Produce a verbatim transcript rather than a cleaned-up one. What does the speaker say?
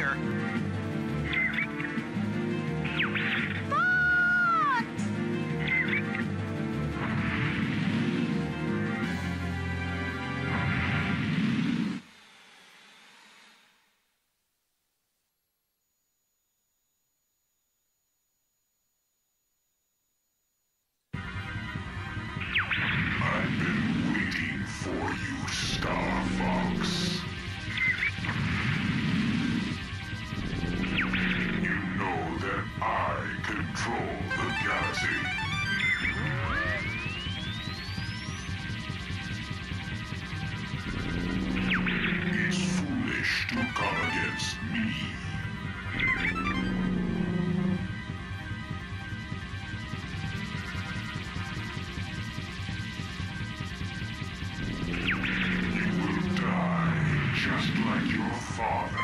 here. I've been waiting for you, Star Fox. You know that I control the galaxy. It's foolish to come against me. You will die just like your father.